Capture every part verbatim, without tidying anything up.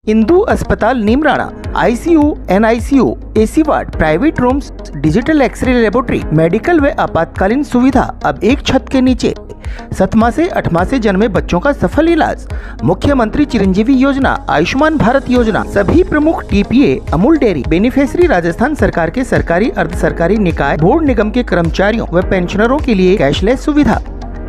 इंदु अस्पताल Neemrana, ICU, NICU, AC ward, private rooms, digital X-ray laboratory, medical व आपातकालीन सुविधा अब एक छत के नीचे। सतमा से अठमा से जन्मे बच्चों का सफल इलाज। मुख्यमंत्री चिरंजीवी योजना, आयुष्मान भारत योजना, सभी प्रमुख TPA, Amul dairy, beneficiary Rajasthan सरकार के सरकारी, अर्ध सरकारी निकाय, बोर्ड निगम के कर्मचारियों व पेंशनरों के लिए कैशलेस सुविधा।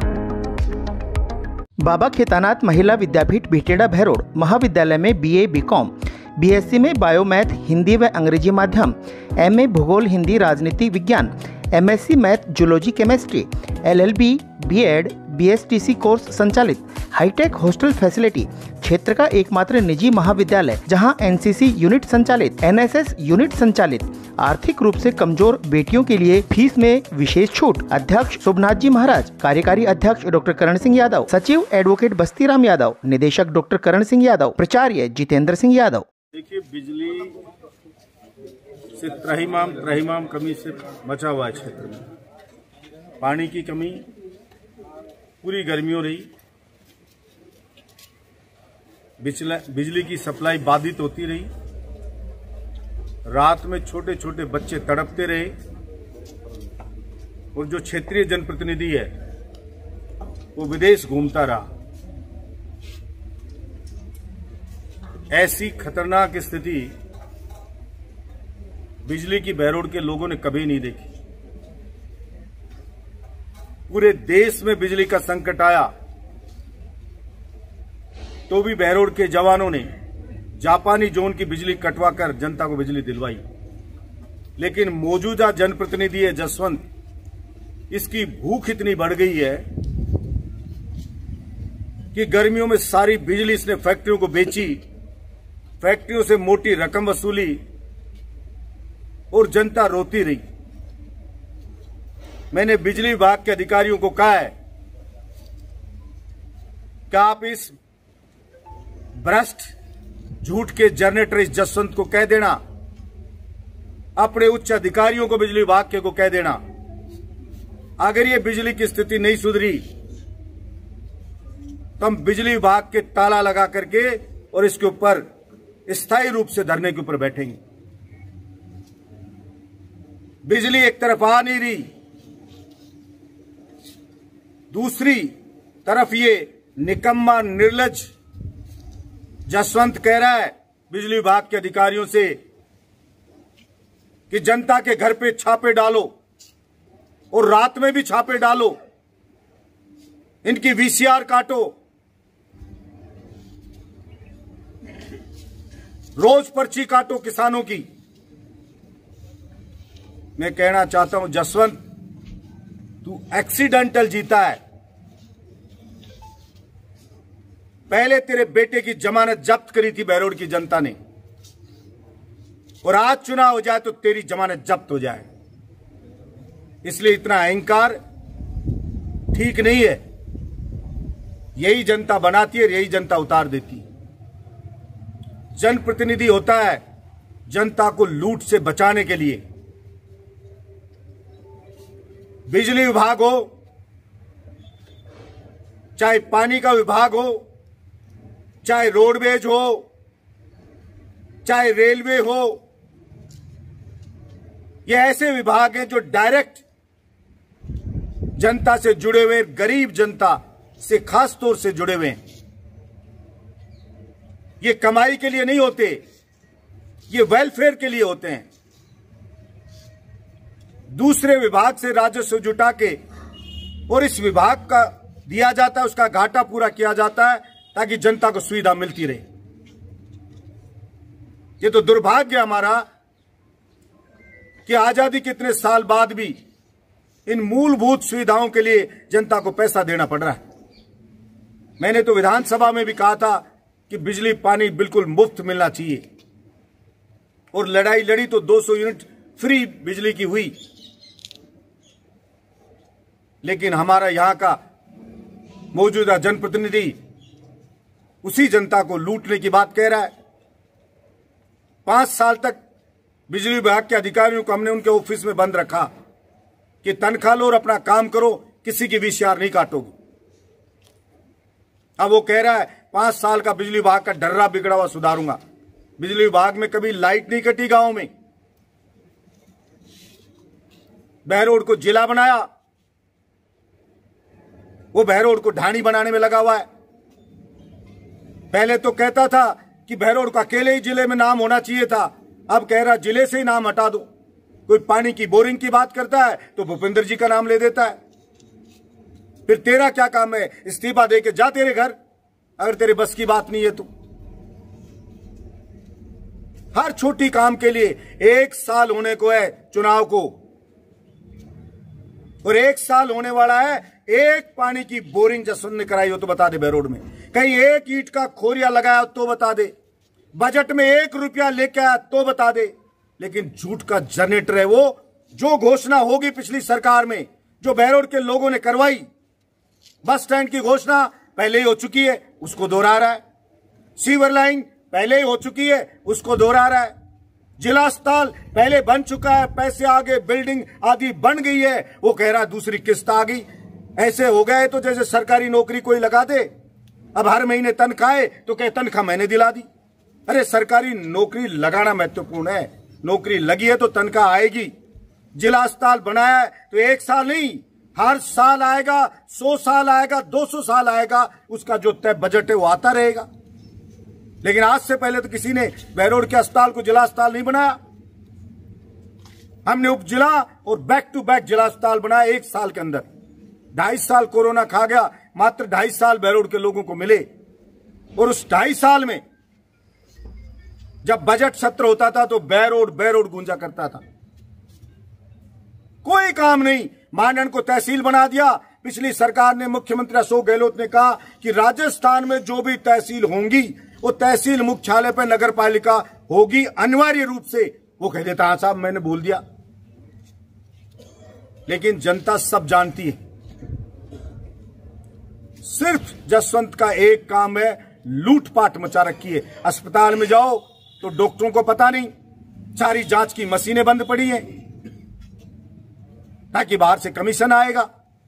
बाबा खेतानाथ महिला विद्यापीठ भिटेड़ा भैरोड महाविद्यालय में बीए, बीकॉम, बीएससी में बायोमैथ, हिंदी व अंग्रेजी माध्यम, एमए भूगोल, हिंदी, राजनीति विज्ञान, MSc math, zoology, chemistry, LLB, BEd, BSTC course संचालित। हाईटेक हॉस्टल फैसिलिटी, क्षेत्र का एकमात्र निजी महाविद्यालय जहां एनसीसी यूनिट संचालित, एनएसएस यूनिट संचालित। आर्थिक रूप से कमजोर बेटियों के लिए फीस में विशेष छूट। अध्यक्ष शुभनाथ जी महाराज, कार्यकारी अध्यक्ष डॉक्टर करण सिंह यादव, सचिव एडवोकेट बस्तीराम यादव, निदेशक डॉक्टर करण सिंह यादव, प्राचार्य जितेंद्र सिंह यादव। देखिए, बिजली से त्राहिमाम त्राहिमाम कमी से बचा हुआ है क्षेत्र में। पानी की कमी पूरी गर्मियों रही, बिजली की सप्लाई बाधित होती रही, रात में छोटे छोटे बच्चे तड़पते रहे और जो क्षेत्रीय जनप्रतिनिधि है वो विदेश घूमता रहा। ऐसी खतरनाक स्थिति बिजली की बहरोड के लोगों ने कभी नहीं देखी। पूरे देश में बिजली का संकट आया तो भी बहरोड के जवानों ने जापानी जोन की बिजली कटवाकर जनता को बिजली दिलवाई। लेकिन मौजूदा जनप्रतिनिधि है जसवंत, इसकी भूख इतनी बढ़ गई है कि गर्मियों में सारी बिजली इसने फैक्ट्रियों को बेची, फैक्ट्रियों से मोटी रकम वसूली और जनता रोती रही। मैंने बिजली विभाग के अधिकारियों को कहा है कि आप इस भ्रष्ट झूठ के जनरेटर इस जसवंत को कह देना, अपने उच्च अधिकारियों को बिजली विभाग के को कह देना, अगर ये बिजली की स्थिति नहीं सुधरी तो हम बिजली विभाग के ताला लगा करके और इसके ऊपर स्थायी रूप से धरने के ऊपर बैठेंगे। बिजली एक तरफ आ नहीं रही, दूसरी तरफ ये निकम्मा निर्लज जसवंत कह रहा है बिजली विभाग के अधिकारियों से कि जनता के घर पे छापे डालो और रात में भी छापे डालो, इनकी वीसीआर काटो, रोज पर्ची काटो किसानों की। मैं कहना चाहता हूं जसवंत, तू एक्सीडेंटल जीता है। पहले तेरे बेटे की जमानत जब्त करी थी बहरोड की जनता ने, और आज चुनाव हो जाए तो तेरी जमानत जब्त हो जाए। इसलिए इतना अहंकार ठीक नहीं है। यही जनता बनाती है, यही जनता उतार देती है। जनप्रतिनिधि होता है जनता को लूट से बचाने के लिए। बिजली विभाग हो, चाहे पानी का विभाग हो, चाहे रोडवेज हो, चाहे रेलवे हो, ये ऐसे विभाग हैं जो डायरेक्ट जनता से जुड़े हुए, गरीब जनता से खास तौर से जुड़े हुए हैं। ये कमाई के लिए नहीं होते, ये वेलफेयर के लिए होते हैं। दूसरे विभाग से राजस्व जुटा के और इस विभाग का दिया जाता है, उसका घाटा पूरा किया जाता है ताकि जनता को सुविधा मिलती रहे। ये तो दुर्भाग्य हमारा कि आजादी के इतने साल बाद भी इन मूलभूत सुविधाओं के लिए जनता को पैसा देना पड़ रहा है। मैंने तो विधानसभा में भी कहा था कि बिजली पानी बिल्कुल मुफ्त मिलना चाहिए, और लड़ाई लड़ी तो दो सौ यूनिट फ्री बिजली की हुई। लेकिन हमारा यहां का मौजूदा जनप्रतिनिधि उसी जनता को लूटने की बात कह रहा है। पांच साल तक बिजली विभाग के अधिकारियों को हमने उनके ऑफिस में बंद रखा कि तनख्वाह लो और अपना काम करो, किसी की वीसीआर नहीं काटोगे। अब वो कह रहा है पांच साल का बिजली विभाग का डर्रा बिगड़ा हुआ सुधारूंगा। बिजली विभाग में कभी लाइट नहीं कटी गांव में। बहरोड को जिला बनाया, वो बहरोड को ढाणी बनाने में लगा हुआ है। पहले तो कहता था कि बहरोड का अकेले ही जिले में नाम होना चाहिए था, अब कह रहा जिले से ही नाम हटा दो। कोई पानी की बोरिंग की बात करता है तो भूपेंद्र जी का नाम ले देता है। फिर तेरा क्या काम है? इस्तीफा दे के जा तेरे घर, अगर तेरे बस की बात नहीं है तो। हर छोटी काम के लिए एक साल होने को है चुनाव को, और एक साल होने वाला है। एक पानी की बोरिंग जसवंत ने कराई हो तो बता दे बहरोड में, कहीं एक ईंट का खोरिया लगाया तो बता दे, बजट में एक रुपया लेके आया तो बता दे। लेकिन झूठ का जनरेटर है वो। जो घोषणा होगी पिछली सरकार में, जो बहरोड के लोगों ने करवाई, बस स्टैंड की घोषणा पहले ही हो चुकी है, उसको दोहरा रहा है। सीवर लाइन पहले ही हो चुकी है, उसको दोहरा रहा है। जिला अस्पताल पहले बन चुका है, पैसे आगे, बिल्डिंग आदि बन गई है, वो कह रहा है दूसरी किस्त आ गई। ऐसे हो गए तो जैसे सरकारी नौकरी कोई लगा दे, अब हर महीने तनख्वाह तो कहे तनख्वाह मैंने दिला दी। अरे सरकारी नौकरी लगाना महत्वपूर्ण है, नौकरी लगी है तो तनख्वाह आएगी। जिला अस्पताल बनाया है तो एक साल नहीं, हर साल आएगा, सौ साल आएगा, दो सौ साल आएगा, उसका जो तय बजट है वो आता रहेगा। लेकिन आज से पहले तो किसी ने बहरोड के अस्पताल को जिला अस्पताल नहीं बनाया। हमने उप जिला और बैक टू बैक जिला अस्पताल बनाया एक साल के अंदर। ढाई साल कोरोना खा गया, मात्र ढाई साल बहरोड के लोगों को मिले। और उस ढाई साल में जब बजट सत्र होता था तो बहरोड बहरोड गूंजा करता था। कोई काम नहीं। मांडन को तहसील बना दिया पिछली सरकार ने। मुख्यमंत्री अशोक गहलोत ने कहा कि राजस्थान में जो भी तहसील होंगी वो तहसील मुख्यालय पर नगर पालिका होगी अनिवार्य रूप से। वो कह देता हाँ साहब मैंने बोल दिया। लेकिन जनता सब जानती है, सिर्फ जसवंत का एक काम है, लूटपाट मचा रखी है। अस्पताल में जाओ तो डॉक्टरों को पता नहीं, सारी जांच की मशीनें बंद पड़ी हैं ताकि बाहर से कमीशन आएगा।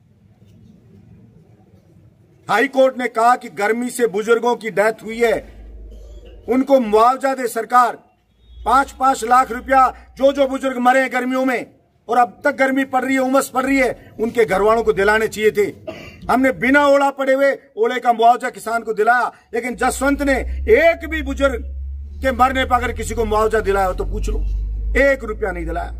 हाई कोर्ट ने कहा कि गर्मी से बुजुर्गों की डेथ हुई है, उनको मुआवजा दे सरकार। पांच पांच लाख रुपया जो जो बुजुर्ग मरे हैं गर्मियों में और अब तक गर्मी पड़ रही है, उमस पड़ रही है, उनके घर वालों को दिलाने चाहिए थे। हमने बिना ओला पड़े हुए ओले का मुआवजा किसान को दिलाया। लेकिन जसवंत ने एक भी बुजुर्ग के मरने पर अगर किसी को मुआवजा दिलाया हो तो पूछ लो, एक रुपया नहीं दिलाया।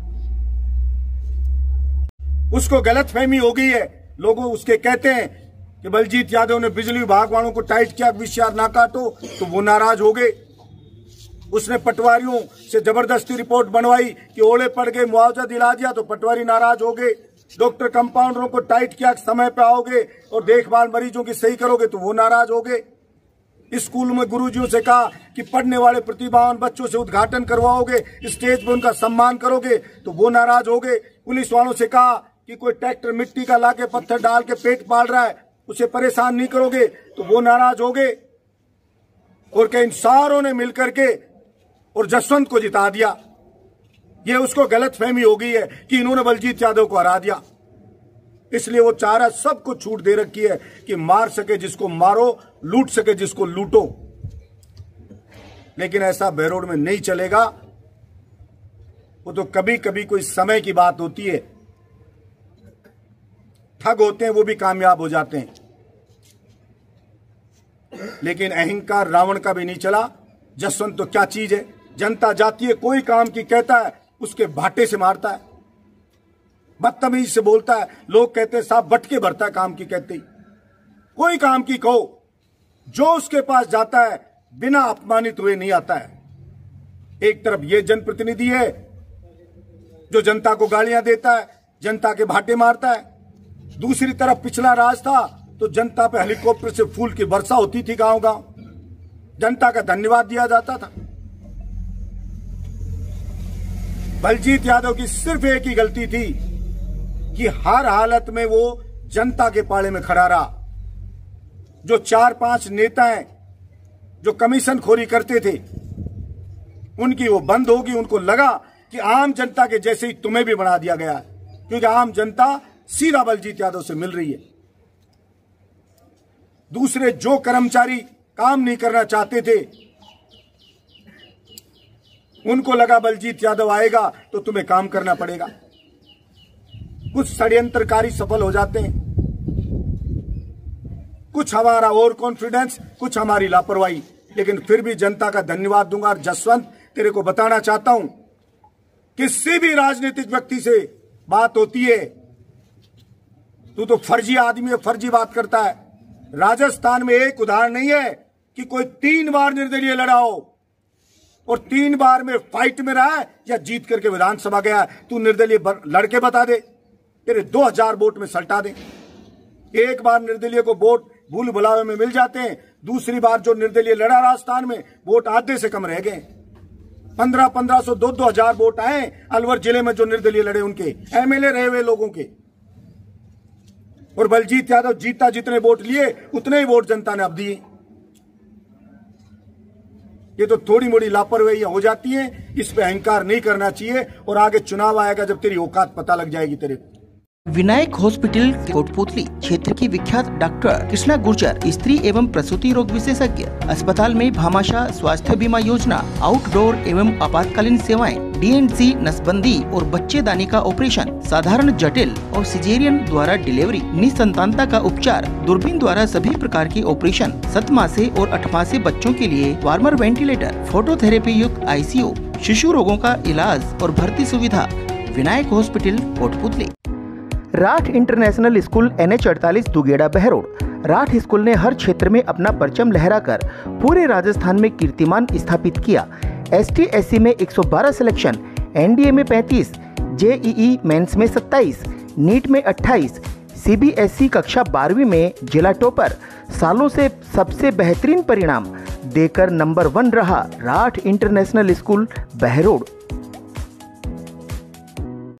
उसको गलतफहमी हो गई है। लोग उसके कहते हैं कि बलजीत यादव ने बिजली विभाग वालों को टाइट किया, विषयार ना काटो, तो वो नाराज हो गए। उसने पटवारियों से जबरदस्ती रिपोर्ट बनवाई कि ओले पड़ गए, मुआवजा दिला दिया, तो पटवारी नाराज हो गए। डॉक्टर कंपाउंडरों को टाइट किया, समय पे आओगे और देखभाल मरीजों की सही करोगे, तो वो नाराज हो गए। स्कूल में गुरुजियों से कहा कि पढ़ने वाले प्रतिभावान बच्चों से उद्घाटन करवाओगे, स्टेज पर उनका सम्मान करोगे, तो वो नाराज हो गए। पुलिस वालों से कहा कि कोई ट्रैक्टर मिट्टी का लाके पत्थर डाल के पेट पाल रहा है, उसे परेशान नहीं करोगे, तो वो नाराज हो गए। और कई सारों ने मिलकर के और जसवंत को जिता दिया। ये उसको गलतफहमी हो गई है कि इन्होंने बलजीत यादव को हरा दिया, इसलिए वो चाह रहा है, सबको छूट दे रखी है कि मार सके जिसको मारो, लूट सके जिसको लूटो। लेकिन ऐसा बहरोड में नहीं चलेगा। वो तो कभी कभी कोई समय की बात होती है, ठग होते हैं वो भी कामयाब हो जाते हैं। लेकिन अहंकार रावण का भी नहीं चला। जसवंत तो क्या चीज है, जनता जाती है, कोई काम की कहता है उसके भाटे से मारता है, बदतमीजी से बोलता है। लोग कहते हैं साहब बटके भरता है काम की कहते ही। कोई काम की कहो, जो उसके पास जाता है बिना अपमानित हुए नहीं आता है। एक तरफ ये जनप्रतिनिधि है जो जनता को गालियां देता है, जनता के भाटे मारता है। दूसरी तरफ पिछला राज था तो जनता पे हेलीकॉप्टर से फूल की वर्षा होती थी, गांव गांव जनता का धन्यवाद दिया जाता था। बलजीत यादव की सिर्फ एक ही गलती थी कि हर हालत में वो जनता के पाले में खड़ा रहा। जो चार पांच नेता हैं जो कमीशन खोरी करते थे, उनकी वो बंद होगी। उनको लगा कि आम जनता के जैसे ही तुम्हें भी बना दिया गया है, क्योंकि आम जनता सीधा बलजीत यादव से मिल रही है। दूसरे जो कर्मचारी काम नहीं करना चाहते थे, उनको लगा बलजीत यादव आएगा तो तुम्हें काम करना पड़ेगा। कुछ षड्यंत्रकारी सफल हो जाते हैं, कुछ हमारा ओवर कॉन्फिडेंस, कुछ हमारी लापरवाही, लेकिन फिर भी जनता का धन्यवाद दूंगा। और जसवंत, तेरे को बताना चाहता हूं, किसी भी राजनीतिक व्यक्ति से बात होती है, तू तो फर्जी आदमी है, फर्जी बात करता है। राजस्थान में एक उदाहरण नहीं है कि कोई तीन बार निर्दलीय लड़ा हो और तीन बार में फाइट में रहा है या जीत करके विधानसभा गया। तू निर्दलीय लड़के बता दे, तेरे दो हजार वोट में सल्टा दे। एक बार निर्दलीय को वोट भूल भुलावे में मिल जाते हैं, दूसरी बार जो निर्दलीय लड़ा राजस्थान में वोट आधे से कम रह गए। पंद्रह पंद्रह सौ दो दो हजार वोट आए अलवर जिले में जो निर्दलीय लड़े, उनके एमएलए रहे हुए लोगों के। और बलजीत यादव जीता, जितने वोट लिए उतने ही वोट जनता ने अब दिए। ये तो थोड़ी मोड़ी लापरवाही हो जाती है, इस पे अहंकार नहीं करना चाहिए। और आगे चुनाव आएगा जब तेरी औकात पता लग जाएगी तेरे को। विनायक हॉस्पिटल कोटपुतली क्षेत्र की विख्यात डॉक्टर कृष्णा गुर्जर, स्त्री एवं प्रसूति रोग विशेषज्ञ। अस्पताल में भामाशाह स्वास्थ्य बीमा योजना, आउटडोर एवं आपातकालीन सेवाएं, डीएनसी नसबंदी और बच्चेदानी का ऑपरेशन, साधारण जटिल और सिजेरियन द्वारा डिलीवरी, निसंतानता का उपचार, दूरबीन द्वारा सभी प्रकार के ऑपरेशन, सात मासे और आठ मासे बच्चों के लिए वार्मर वेंटिलेटर, फोटोथेरेपी युक्त आईसीयू, शिशु रोगों का इलाज और भर्ती सुविधा। Vinayak hospital Kotputli. Rath international school N H अड़तालीस दुगेड़ा बहरोड। राठ स्कूल ने हर क्षेत्र में अपना परचम लहराकर पूरे राजस्थान में कीर्तिमान स्थापित किया। एसटी एससी में एक सौ बारह सिलेक्शन, एनडीए में पैंतीस, जेईई मेंस में सत्ताईस, नीट में अट्ठाईस, सीबीएसई कक्षा बारहवीं में जिला टॉपर, सालों से सबसे बेहतरीन परिणाम देकर नंबर वन रहा राठ इंटरनेशनल स्कूल बहरोड।